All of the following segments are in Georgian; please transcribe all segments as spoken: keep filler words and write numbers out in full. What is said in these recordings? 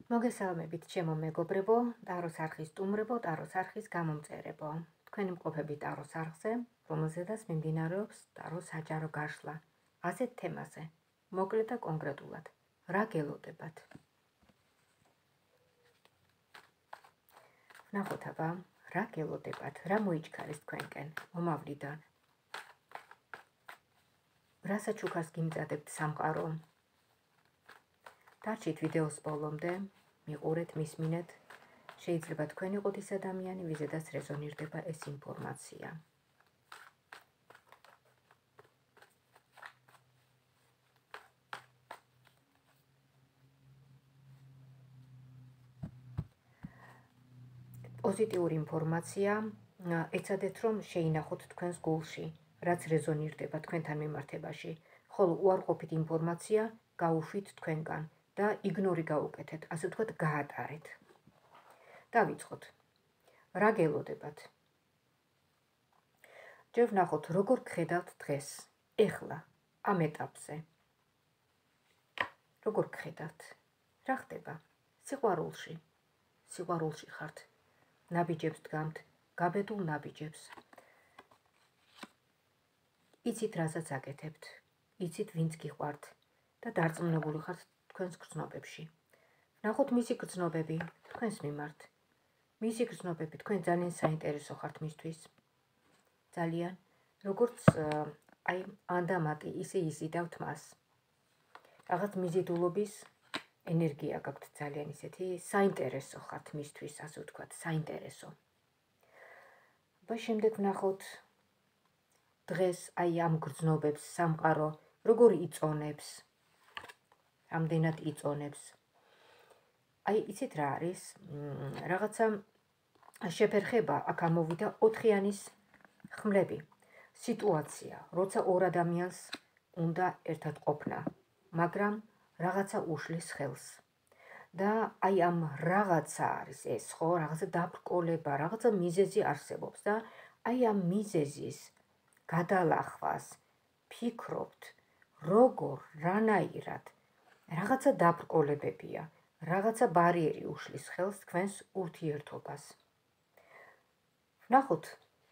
მოგესალმებით, ჩემო მეგობრებო, ტაროს არხის სტუმრებო, ტაროს არხის გამომწერებო. თქვენი მყოფები ტაროს არხზე, რომელზედაც მიმდინარეობს ტაროს საჯარო გაშლა. ასეთ თემაზე, მოკლედ და კონკრეტულად, რა გელოდებათ? ვნახოთ აბა, რა გელოდებათ, რა მოიჩქარეს თქვენკენ, მომავლიდან. რასაც უკას გიმზადებთ სამყარო? დარჩით ვიდეოს ბოლომდე, მიყურეთ, მისმინეთ. შეიძლება თქვენ იყოთ ის ადამიანი, ვიზედაც რეზონირდება ეს ინფორმაცია. პოზიტიური ინფორმაცია, ეცადეთ რომ შეინახოთ თქვენს გულში, რაც რეზონირდება თქვენთან მიმართებაში, ხოლო უარყოფით ინფორმაცია გაუშვით თქვენგან და იგნორი გაუკეთეთ, ასე ვთქვათ, გაატარეთ. დავიწყოთ. რა გელოდებათ? ჯერ ვნახოთ, როგორ გხედავთ დღეს, ეხლა, ამ ეტაპზე. როგორ გხედავთ? რა ხდება? სიყვარულში. სიყვარულში ხართ. ნაბიჯებს დგამთ, გაბედულ ნაბიჯებს. იცით, რასაც აკეთებთ, იცით, ვინც გიყვართ და დარწმუნებული ხართ თქვენს გრძნობებში. ვნახოთ მისი გრძნობები თქვენს მიმართ. მისი გრძნობები თქვენ ძალიან საინტერესო ხართ მისთვის. ძალიან, როგორც აი ანდამატი ისე იზიდავთ მას. რაღაც მიზიდულობის ენერგია გაქვთ ძალიან ისეთი, საინტერესო ხართ მისთვის, ასე ვთქვათ, საინტერესო. და შემდეგ ვნახოთ დღეს აი ამ გრძნობებს სამყარო როგორ იწონებს, რამდენად იწონებს. აი იცით რა არის, რაღაცა შეფერხება, აქ ამოვიდა ოთხიანის ხმლები. სიტუაცია, როცა ორ ადამიანს უნდა ერთად ყოფნა, მაგრამ რაღაცა უშლის ხელს. და აი ამ რაღაცა არის ეს, ხო, რაღაცა დაბრკოლება, რაღაცა მიზეზი არსებობს და აი ამ მიზეზის გადალახვას ფიქრობთ, როგორ, რანაირად, რაღაცა დაბრკოლებებია, რაღაცა ბარიერი უშლის ხელს თქვენს ურთიერთობას. ვნახოთ,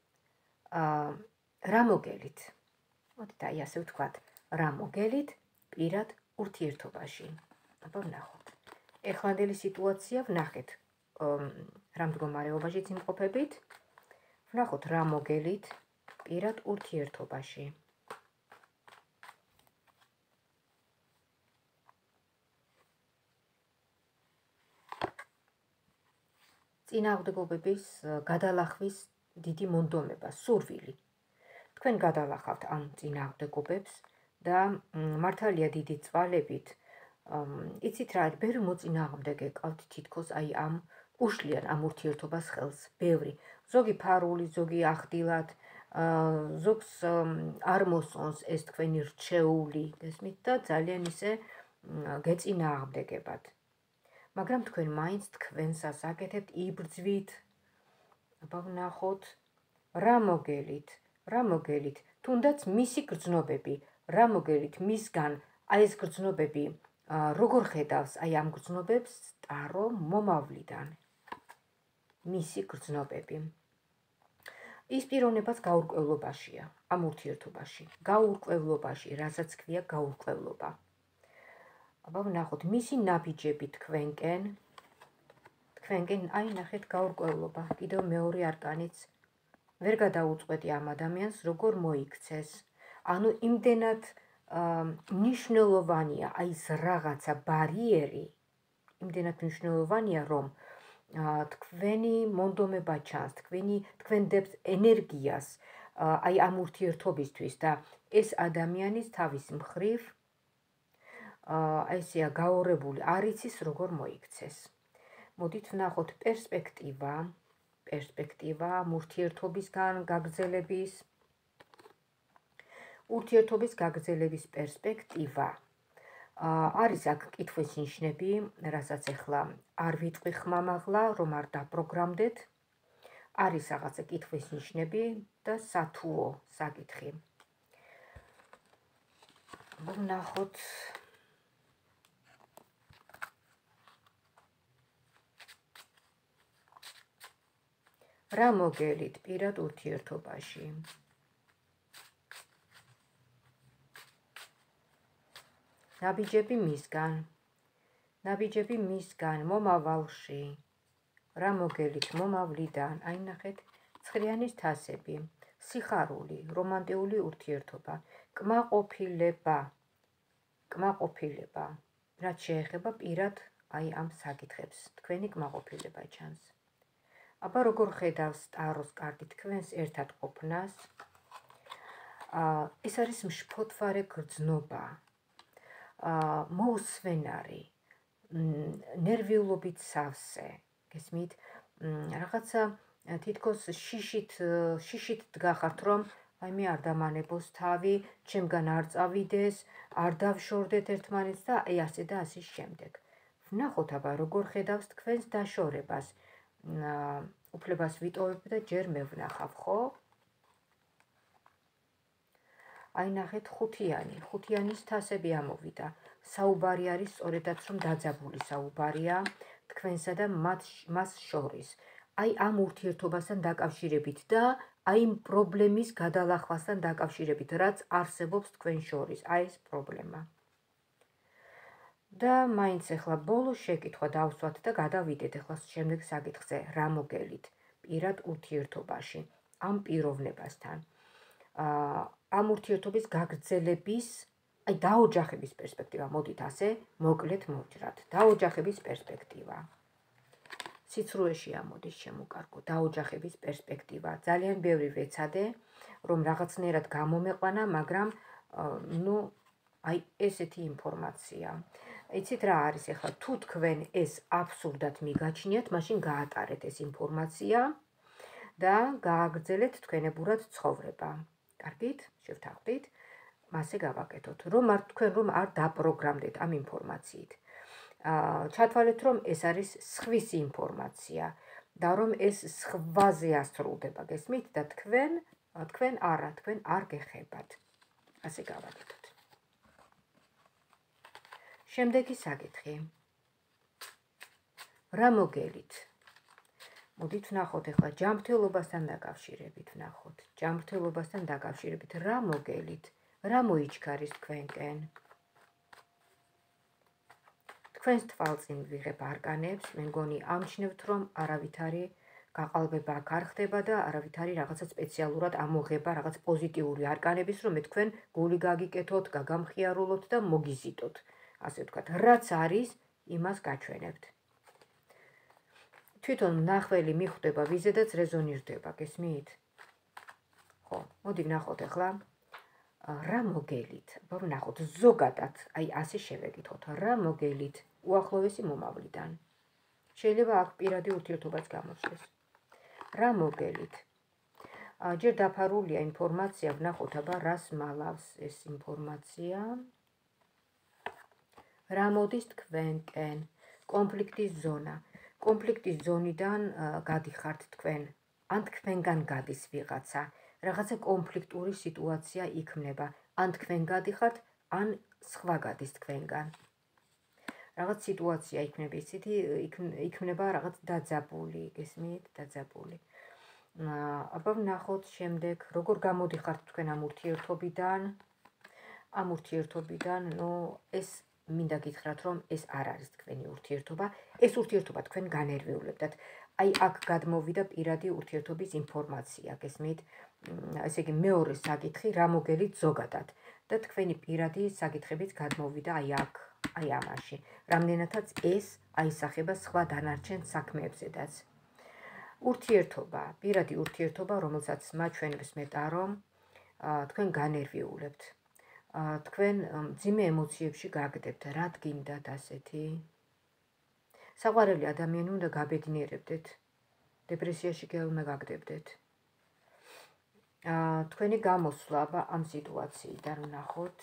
რა მოგელით? მოდით აი ასე ვთქვათ, რა მოგელით პირად ურთიერთობაში. აბა ვნახოთ. ეხლანდელი სიტუაცია ვნახეთ, რა მდგომარეობაშიც იმყოფებით. ვნახოთ, რა მოგელით პირად ურთიერთობაში. წინააღმდეგობების გადალახვის დიდი მონდომება, სურვილი. თქვენ გადალახავთ ამ წინააღმდეგობებს და მართალია დიდი წვალებით, იცით რა, ბევრი მოწინააღმდეგე ყავთ თითქოს აი ამ უშლიან ამ ურთიერთობას ხელს, ბევრი. ზოგი ფარული, ზოგი ახდილად, ზოგს არ მოსწონს ეს თქვენი რჩეული, გესმით და ძალიან ისე გეწინააღმდეგებათ. მაგრამ თქვენ მაინც თქვენსას აკეთებთ, იბრძვით. აბა ვნახოთ, რა მოგელით, რა მოგელით, თუნდაც მისი გრძნობები, რა მოგელით მისგან, აი ეს გრძნობები, როგორ ხედავს აი ამ გრძნობებს ტარო მომავლიდან. მისი გრძნობები. ის პიროვნებას გაურკვევლობაშია, ამ ურთიერთობაში, გაურკვევლობაში, რასაც ქვია გაურკვევლობა. აბა ვნახოთ, მისი ნაბიჯები თქვენკენ, თქვენკენ, აი ნახეთ, გაურკვევლობა, კიდევ მეორე არკანიც, ვერ გადაუწყვეტი ამ ადამიანს, როგორ მოიქცეს. ანუ იმდენად მნიშვნელოვანია აი ეს რაღაცა ბარიერი, იმდენად მნიშვნელოვანია, რომ თქვენი მონდომება ჩანს, თქვენი თქვენ დებთ ენერგიას აი ამ ურთიერთობისთვის და ეს ადამიანის თავის მხრივ აი ესეა გაორებული, არ იცის როგორ მოიქცეს. მოდით ვნახოთ პერსპექტივა, პერსპექტივა ურთიერთობისგან გაგრძელების, ურთიერთობის გაგრძელების პერსპექტივა. არის აქ კითხვის ნიშნები, რასაც ახლა არ ვიტყვი ხმამაღლა, რომ არ დაპროგრამდეთ. არის რაღაცა კითხვის ნიშნები და სათუო საკითხი. ვნახოთ რა მოგელით პირად ურთიერთობაში? ნაბიჯები მისგან. ნაბიჯები მისგან მომავალში. რა მოგელით მომავლიდან? აი ნახეთ, ცხრიანის თასები. სიხარული, რომანტიული ურთიერთობა, კმაყოფილება. კმაყოფილება. რაც შეეხება პირად აი ამ საკითხებს. თქვენი კმაყოფილება ჩანს. აბა როგორ ხედავს ტაროს კარტი თქვენს ერთად ყოფნას? ეს არის მშფოთვარე გრძნობა, მოუსვენარი, ნერვიულობით სავსე, გესმით? რაღაცა თითქოს შიშით შიშით დგახართ, რომ აი მე არ დამანებოს თავი, ჩემგან არ წავიდეს, არ დავშორდეთ ერთმანეთს და აი ასე და ასე შემდეგ. ვნახოთ აბა როგორ ხედავს თქვენს დაშორებას. უფლებას ვიტოვებ და ჯერ მე ვნახავ, ხო? აი ნახეთ ხუთიანი, ხუთიანის თასები ამოვიდა. საუბარი არის სწორედაც რომ დაძაბული საუბარია თქვენსა და მას შორის. აი ამ ურთიერთობასთან დაკავშირებით და აი ამ პრობლემის გადალახვასთან დაკავშირებით, რაც არსებობს თქვენ შორის, აი ეს პრობლემა. და მაინც ახლა ბოლო შეკითხვა დავსვათ და გადავიდეთ ახლა შემდეგ საკითხზე, რა მოგელით პირად ურთიერთობაში, ამ პიროვნებასთან. ამ ურთიერთობის გაგრძელების, აი დაოჯახების პერსპექტივა, მოდით ასე, მოკლედ მოვჭრათ. დაოჯახების პერსპექტივა. სიცრუეში ამოდის შემოკარგო, დაოჯახების პერსპექტივა. ძალიან ბევრი ვეცადე, რომ რაღაცნაირად გამომეყვანა, მაგრამ ნუ აი ესეთი ინფორმაცია. იცით რა არის ახლა, თუ თქვენ ეს აბსურდად მიგაჩნიათ, მაშინ გაატარეთ ეს ინფორმაცია და გააგრძელეთ თქვენებურად ცხოვრება. კარგით? შევთანხმდით? მასე გავაკეთოთ. რომ არ თქვენ რომ არ დაპროგრამდეთ ამ ინფორმაციით. ჩათვალეთ, რომ ეს არის სხვის ინფორმაცია და რომ ეს სხვაზე ასრულდება, გესმით? და თქვენ, თქვენ არა, თქვენ არ გეხებათ. ასე გავაკეთოთ. შემდეგი საკითხი. რა მოგელით? მოდით ვნახოთ ახლა ჯანმრთელობასთან დაკავშირებით, ვნახოთ. ჯანმრთელობასთან დაკავშირებით რა მოგელით? რა მოიჩქარის თქვენკენ? თქვენს თვალწინ ვიღებ არკანებს, მე მგონი ამჩნევთ, რომ არავითარი გაყალბება აქ არ ხდება და არავითარი რაღაცა სპეციალურად ამოღება, რაღაც პოზიტიური არკანების, რომ მე თქვენ გული გაგიკეთოთ, გაგამხიარულოთ და მოგიზიდოთ. ასე ვთქვათ, რაც არის, იმას გაჩვენებთ. თვითონ მნახველი მიხვდება ვიზედაც რეზონირდება, გესმით? ხო, მოდი ვნახოთ ახლა რა მოგელით? ვნახოთ ზოგადად, აი ასე შევეკითხოთ, რა მოგელით უახლოესი მომავლიდან? შეიძლება აქ პირადი ურთიერთობაც გამოჩნდეს. რა მოგელით? ჯერ დაფარულია ინფორმაცია, ვნახოთ აბა რას მალავს ეს ინფორმაცია. რა მოდის თქვენკენ? კონფლიქტის ზონა. კონფლიქტის ზონიდან გადიხართ თქვენ, ან თქვენგან გადის ვიღაცა, რაღაცა კონფლიქტური სიტუაცია იქმნება, ან თქვენ გადიხართ, ან სხვა გადის თქვენგან. რაღაც სიტუაცია იქმნება, იცით, იქმნება რაღაც დაძაბული, გესმით, დაძაბული. აბა ვნახოთ შემდეგ, როგორ გამოდიხართ თქვენ ამ ურთიერთობიდან. ამ ურთიერთობიდან, ნუ ეს მინდა გითხრათ, რომ ეს არ არის თქვენი ურთიერთობა, ეს ურთიერთობა თქვენ განერვიულებდათ. აი აქ გადმოვიდა პირადი ურთიერთობის ინფორმაცია, გესმით? ესე იგი მეორე საკითხი, რა მოგელით ზოგადად და თქვენი პირადი საკითხებიც გადმოვიდა აი აქ, აი ამაში. რამდენადაც ეს აისახება სხვა დანარჩენ საქმეებზედაც. ურთიერთობა, პირადი ურთიერთობა, რომელსაც მაჩვენებს მეტარო, თქვენ განერვიულებთ. თქვენ მძიმე ემოციებში გაგდებთ, რა გინდათ ასეთი? საყვარელი ადამიანი უნდა გაბედნიერებდეთ, დეპრესიაში გელმე გაგდებდეთ. თქვენი გამოსვლა ამ სიტუაციიდან ვნახოთ.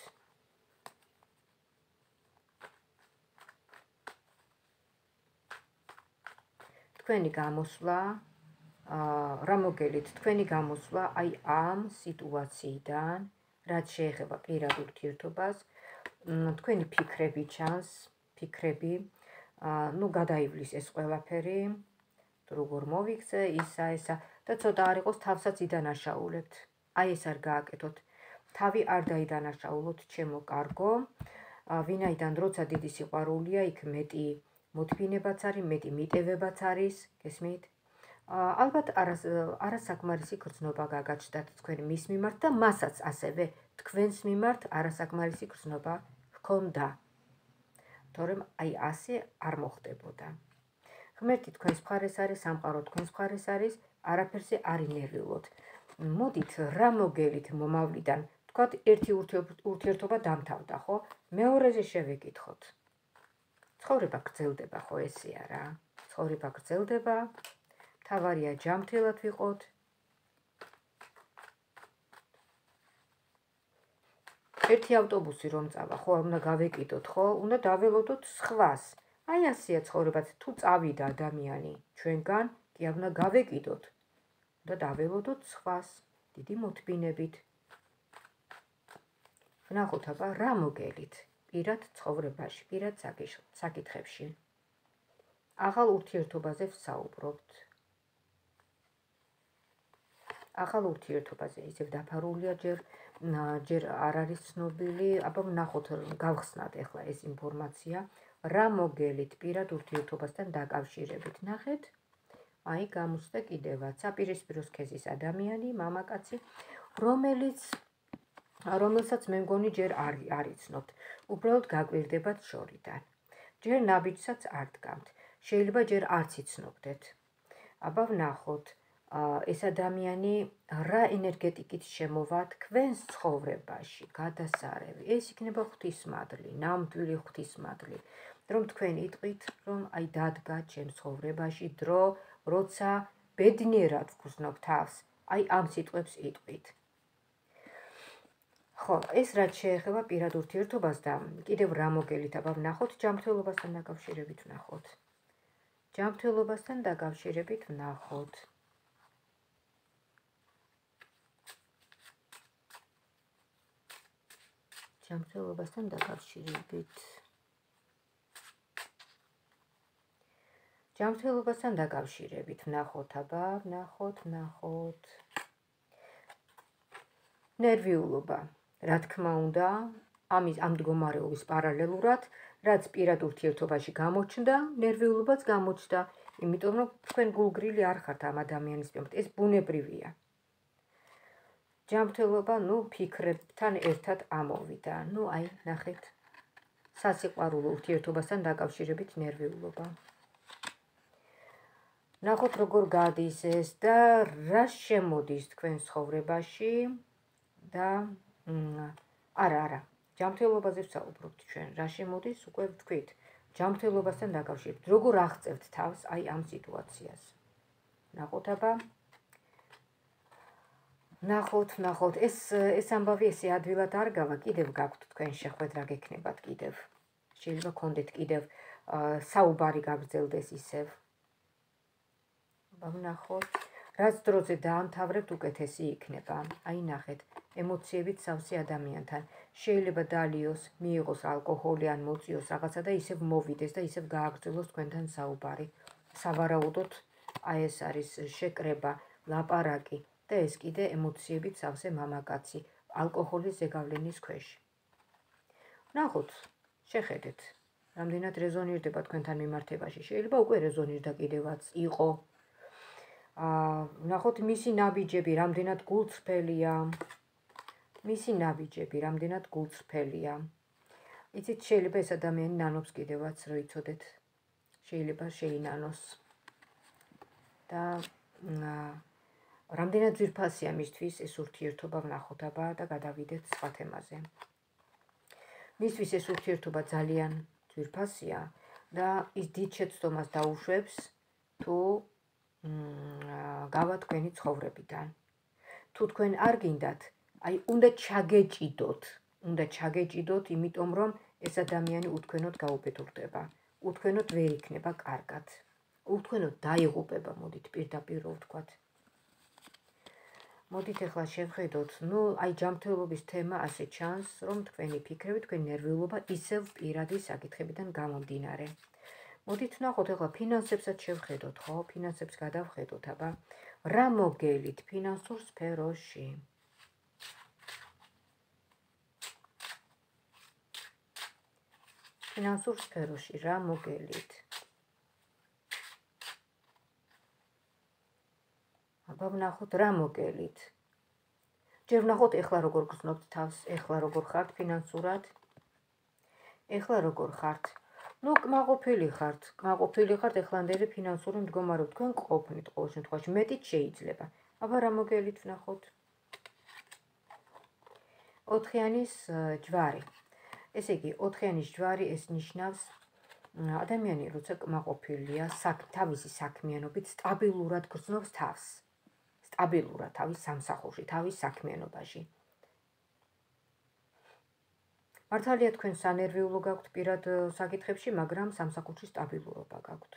თქვენი გამოსვლა, რა მოგელით, თქვენი გამოსვლა აი ამ სიტუაციიდან, რაც შეეხება პირად ურთიერთობას, თქვენი ფიქრები ჩანს, ფიქრები, ნუ გადაივლის ეს ყველაფერი, როგორ მოვიქცე, ისა, ისა და ცოტა არ იყოს თავსაც იდანაშაულებთ. აი ეს არ გააკეთოთ. თავი არ დაიდანაშაულოთ, ჩემო კარგო. ვინაიდან როცა დიდი სიყვარულია, იქ მეტი მოთმინებაც არის, მეტი მიტევებაც არის, გესმით? ალბათ არასაკმარისი გრძნობა გაგაჩნდათ თქვენ მის მიმართ და მასაც ასევე თქვენს მიმართ არასაკმარისი გრძნობა ჰქონდა. თორემ აი ასე არ მოხდებოდა. ღმერთი თქვენს მხარეს არის, სამყარო თქვენს მხარეს არის, არაფერზე არ ინერვიულოთ. მოდით რა მოგელით მომავლიდან, თქვათ ერთი ურთიერთობა დამთავრდა, ხო? მეორეზე შევეკითხოთ. ცხოვრება გრძელდება, ხო ესეა რა? ცხოვრება გრძელდება, მთავარია ჯანმრთელად ვიყოთ. ერთი ავტობუსი რომ წავა, ხო, უნდა გავეკიდოთ, ხო? უნდა დაველოდოთ სხვას. აი ასეა ცხოვრებაც, თუ წავიდა ადამიანი ჩვენგან, კი არ უნდა გავეკიდოთ. უნდა დაველოდოთ სხვას, დიდი მოთმინებით. ვნახოთ აბა რა მოგელით პირად ცხოვრებაში, პირად საკითხებში. ახალ ურთიერთობაზე ვსაუბრობთ. ახალ ურთიერთობაზე ისევ დაფარულია ჯერ ჯერ არ არის ცნობილი, აბა ვნახოთ, გავხსნათ ახლა ეს ინფორმაცია, რა მოგელით პირად ურთიერთობასთან დაკავშირებით. ნახეთ, აი გამოსდა კიდევაც საპირისპირო სქესის ადამიანი, მამაკაცი, რომელიც რომელსაც მე მგონი ჯერ არ არიცნობთ, უბრალოდ გაკვირდებათ შორიდან. ჯერ ნაბიჯსაც არ დგამთ, შეიძლება ჯერ არც იცნობდეთ. აბა ვნახოთ, ეს ადამიანი რა ენერგეტიკით შემოვა თქვენს ცხოვრებაში, გადასარევი. ეს იქნება ღვთისმადლი, ნამდვილი ღვთისმადლი, რომ თქვენ იტყვით, რომ აი დადგა ჩემს ცხოვრებაში დრო, როცა ბედნიერად ვგრძნობ თავს, აი ამ სიტყვებს იტყვით. ხო, ეს რაც შეეხება პირად ურთიერთობას და კიდევ რა მოგელით, აბა ვნახოთ ჯანმრთელობასთან დაკავშირებით ვნახოთ. ჯანმრთელობასთან დაკავშირებით ვნახოთ. ჯანმრთელობასთან დაკავშირებით. ჯანმრთელობასთან დაკავშირებით ვნახოთ, აბა ვნახოთ, ვნახოთ. ნერვიულობა, რა თქმა უნდა, ამის ამ მდგომარეობის პარალელურად, რაც პირად ურთიერთობაში გამოჩნდა, ნერვიულობაც გამოჩნდა, იმიტომ რომ თქვენ გულგრილი არ ხართ ამ ადამიანის მიმართ, ეს ბუნებრივია. ჯანმრთელობა, ნუ ფიქრებთან ერთად ამოვიდა. ნუ აი, ნახეთ, სასიყვარულო ურთიერთობასთან დაკავშირებით ნერვიულობა. ნახოთ როგორ გადის ეს და რა შემოდის თქვენ ცხოვრებაში და არა, არა, ჯანმრთელობაზე ვსაუბრობთ ჩვენ. რა შემოდის, უკვე ვთქვით, ჯანმრთელობასთან დაკავშირებით. როგორ აღწევთ თავს აი ამ სიტუაციას. ნახოთ აბა. ნახოთ, ნახოთ, ეს ეს ამბავი ესე ადვილად არ გავა, კიდევ გაქვთ თქვენ შეხვედრა გექნებათ კიდევ. შეიძლება გქონდეთ კიდევ საუბარი გაგრძელდეს ისევ. აბა ვნახოთ, რაც დროზე დაამთავრებთ, უკეთესი იქნება. აი ნახეთ, ემოციებით სავსე ადამიანთან. შეიძლება დალიოს, მიიღოს ალკოჰოლი ან მოწიოს რაღაცა და ისევ მოვიდეს და ისევ გააგრძელოს თქვენთან საუბარი. სავარაუდოდ აი ეს არის შეკრება, ლაპარაკი და ეს კიდე ემოციებით სავსე მამაკაცი, ალკოჰოლის ზეგავლენის ქვეშ. ვნახოთ, შეხედეთ, რამდენად რეზონირდება თქვენთან მიმართებაში. შეიძლება უკვე რეზონირდა კიდევაც იყო. ვნახოთ მისი ნაბიჯები, რამდენად გულწრფელია. მისი ნაბიჯები, რამდენად გულწრფელია. იცით, შეიძლება ეს ადამიანი ნანობს კიდევაც, რო იცოდეთ. შეიძლება შეინანოს. და რამდენად ძვირფასია მისთვის ეს ურთიერთობა ვნახოთ აბა და გადავიდეთ სხვა თემაზე. მისთვის ეს ურთიერთობა ძალიან ძვირფასია და ის დიდ შეცდომას დაუშვებს, თუ გავა თქვენი ცხოვრებიდან. თუ თქვენ არ გინდათ, აი უნდა ჩაგეჭიდოთ, უნდა ჩაგეჭიდოთ, იმიტომ რომ ეს ადამიანი უთქვენოდ გაუბედურდება, უთქვენოდ ვერ იქნება კარგად, უთქვენოდ დაიღუპება, მოდით პირდაპირ რო ვთქვათ. მოდით ახლა შევხედოთ, ნუ აი ჯანმრთელობის თემა ასე ჩანს, რომ თქვენი ფიქრები, თქვენი ნერვიულობა ისევ პირადი საკითხებიდან გამომდინარე. მოდით ვნახოთ ახლა ფინანსებსაც შევხედოთ, ხო? ფინანსებს გადავხედოთ, აბა რა მოგელით ფინანსურ სფეროში? ფინანსურ სფეროში რა მოგელით? აბა ვნახოთ რა მოგელით. ჯერ ვნახოთ ეხლა როგორ გრძნობთ თავს, ეხლა როგორ ხართ ფინანსურად? ეხლა როგორ ხართ? ნუ კმაყოფილი ხართ, კმაყოფილი ხართ ეხლანდელი ფინანსური მდგომარეობით, თქვენ ყოფნით ყოველ შემთხვევაში, მეტიც შეიძლება. აბა რა მოგელით ვნახოთ? ოთხიანის ჯვარი. ესე იგი, ოთხიანის ჯვარი ეს ნიშნავს ადამიანი, როცა კმაყოფილია, თავისი საქმიანობით სტაბილურად გრძნობს თავს. სტაბილურად თავის სამსახურში, თავის საქმიანობაში. მართალია თქვენ სანერვიულო გაქვთ პირად საკითხებში, მაგრამ სამსახურში სტაბილურობა გაქვთ.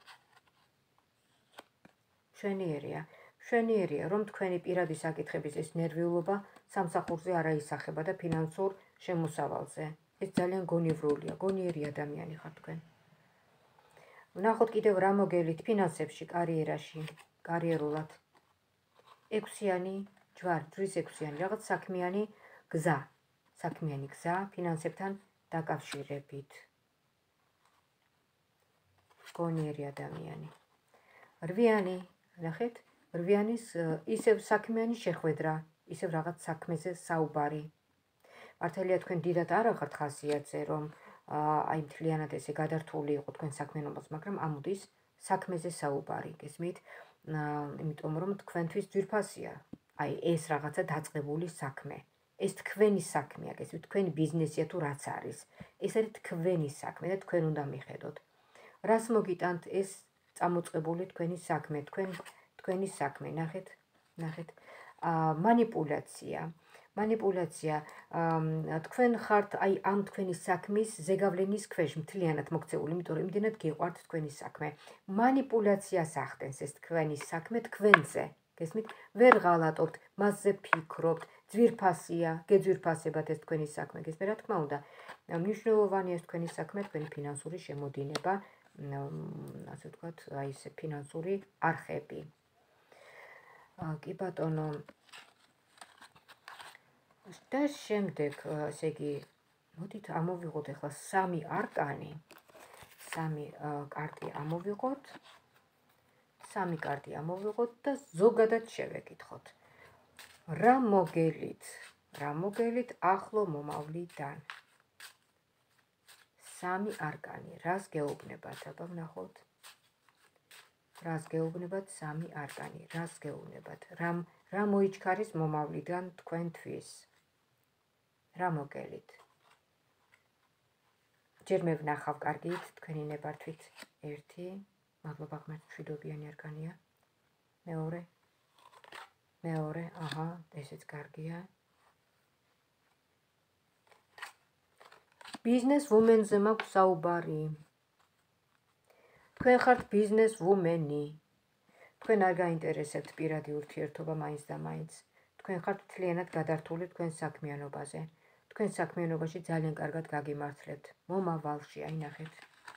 მშვენიერია. მშვენიერია, რომ თქვენი პირადი საკითხების ეს ნერვიულობა სამსახურზე არ აისახება და ფინანსურ შემოსავალზე. ეს ძალიან გონივრულია, გონიერი ადამიანი ხართ თქვენ. ვნახოთ კიდევ რა მოგელით ფინანსებში, კარიერაში, კარიერულად. ექვსიანი ჯვარი, ჯვრის ექვსიანი, რაღაც საქმიანი გზა. საქმიანი გზა ფინანსებთან დაკავშირებით. გონიერი ადამიანი. რვიანი, ნახეთ, რვიანის ისევ საქმიანი შეხვედრა, ისევ რაღაც საქმეზე საუბარი. მართალია თქვენ დიდად არ ახართ ხასიათზე, რომ აი მთლიანად ესე გადართული იყო თქვენ საქმიანობას, მაგრამ ამოდის საქმეზე საუბარი, გესმით? იმიტომ რომ თქვენთვის ძვირფასია, აი ეს რაღაცა დაწყებული საქმე. ეს თქვენი საქმეა, გესმით, თქვენი ბიზნესია თუ რაც არის. ეს არის თქვენი საქმე და თქვენ უნდა მიხედოთ. რას მოგიტანთ ეს წამოწყებული თქვენი საქმე, თქვენ თქვენი საქმე, ნახეთ, ნახეთ. მანიპულაცია. მანიპულაცია, თქვენ ხართ აი ამ თქვენი საქმის ზეგავლენის ქვეშ მთლიანად მოქცეული, იმიტომ რომ იმდენად გიყვართ თქვენი საქმე. მანიპულაციას ახდენს ეს თქვენი საქმე თქვენზე. გესმით? ვერ ღალატობთ, მასზე ფიქრობთ, ძვირფასია, გეძვირფასებათ ეს თქვენი საქმე. გესმით, რა თქმა უნდა, მნიშვნელოვანია ეს თქვენი საქმე, თქვენი ფინანსური შემოდინება, ასე ვთქვათ, აი ესე ფინანსური არხები. კი ბატონო, და შემდეგ, ესე იგი, მოდით ამოვიღოთ ახლა სამი არკანი, სამი კარტი ამოვიღოთ, სამი კარტი ამოვიღოთ და ზოგადად შევეკითხოთ. რა მოგელით, რა მოგელით ახლო მომავლიდან? სამი არკანი, რას გეუბნებათ, აბა ვნახოთ. რას გეუბნებათ სამი არკანი, რას გეუბნებათ, რა მოიჩქარის მომავლიდან თქვენთვის? რა მოგელით? ჯერ მე ვნახავ კარგით, თქვენი ნებართვით. ერთი, მადლობა ღმერთს, მშვიდობიანი არკანია. მეორე, მეორე, აჰა, ესეც კარგია. ბიზნეს ვუმენზე მაქვს საუბარი. თქვენ ხართ ბიზნეს ვუმენი. თქვენ არ გაინტერესებთ პირადი ურთიერთობა მაინც და მაინც. თქვენ ხართ მთლიანად გადართული თქვენ საქმიანობაზე. თქვენ საქმიანობაში ძალიან კარგად გაგიმართლებთ. მომავალში, აი ნახეთ.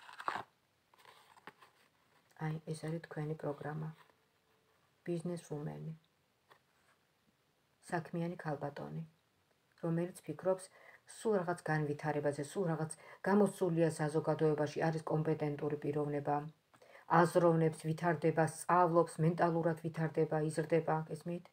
აი, ეს არის თქვენი პროგრამა. ბიზნეს ვუმენი. საქმიანი ქალბატონი, რომელიც ფიქრობს სულ რაღაც განვითარებაზე, სულ რაღაც გამოსულია საზოგადოებაში, არის კომპეტენტური პიროვნება, აზროვნებს, ვითარდება, სწავლობს, მენტალურად ვითარდება, იზრდება, გესმით?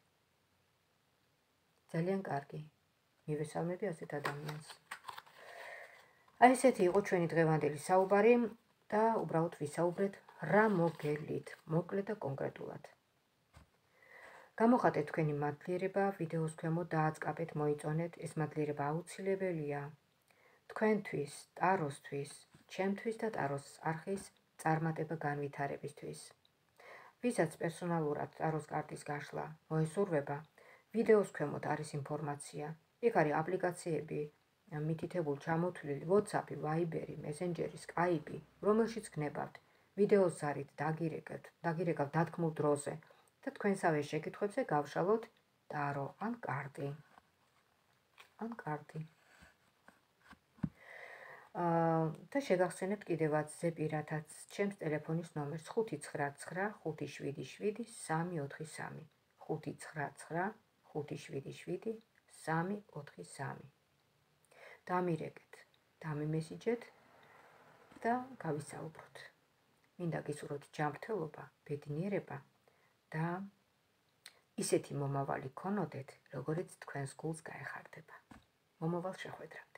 ძალიან კარგი. მივესალმები ასეთ ადამიანს. აი ესეთი იყო ჩვენი დღევანდელი საუბარი და უბრალოდ ვისაუბრეთ რა მოგელით, მოკლედ და კონკრეტულად. გამოხატეთ თქვენი მადლიერება, ვიდეოს ქვემოთ დააწყაბეთ, მოიწონეთ, ეს მადლიერება აუცილებელია თქვენთვის, ტაროსთვის, ჩემთვის და ტაროს არხის წარმატება განვითარებისთვის. ვისაც პერსონალურად ტაროს კარტის გაშლა მოესურვება, ვიდეოს ქვემოთ არის ინფორმაცია. იქ არის აპლიკაციები, მითითებულ ჩამოთვლილი, WhatsApp-ი, Viber-ი, Messenger-ი, Skype-ი, რომელშიც გნებავთ, ვიდეოს ზარით დაგირეკავთ, დაგირეკავთ დათქმულ დროზე და თქვენსავე შეკითხვებზე გავშალოთ ტარო ან კარტი. ან კარტი. და შეგახსენებთ კიდევაც ზეპირათაც ჩემს ტელეფონის ნომერს ხუთი ცხრა ცხრა ხუთი შვიდი შვიდი სამი ოთხი სამი ხუთი ცხრა ცხრა ხუთი შვიდი შვიდი სამი ოთხი სამი. დამირეკეთ, დამიმესიჯეთ და გავისაუბროთ. მინდა გისურვოთ ჯანმრთელობა, ბედნიერება და ისეთი მომავალი გქონოდეთ, როგორიც თქვენს გულს გაეხარდება. მომავალ შეხვედრამდე.